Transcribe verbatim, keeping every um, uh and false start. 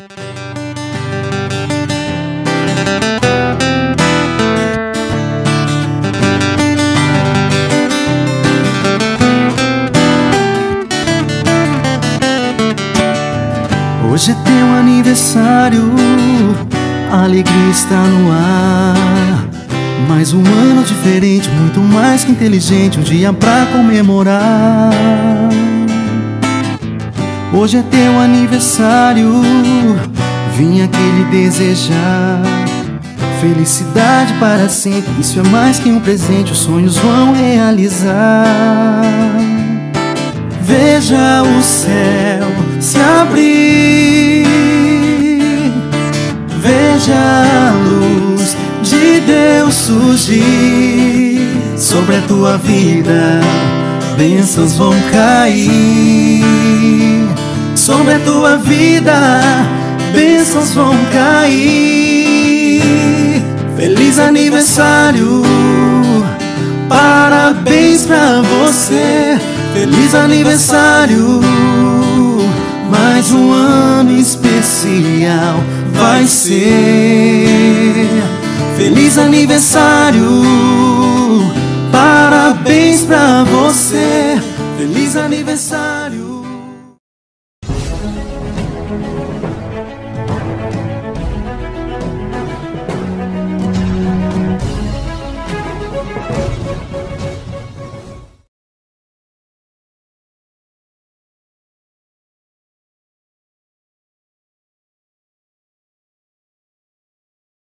Hoje é teu aniversário, a alegria está no ar. Mais um ano diferente, muito mais que inteligente, um dia pra comemorar. Hoje é teu aniversário, vim aqui lhe desejar felicidade para sempre. Isso é mais que um presente, os sonhos vão realizar. Veja o céu se abrir, veja a luz de Deus surgir. Sobre a tua vida bênçãos vão cair. Sobre a tua vida bênçãos vão cair. Feliz aniversário, parabéns pra você. Feliz aniversário, mais um ano especial vai ser. Feliz aniversário, parabéns pra você. Feliz aniversário.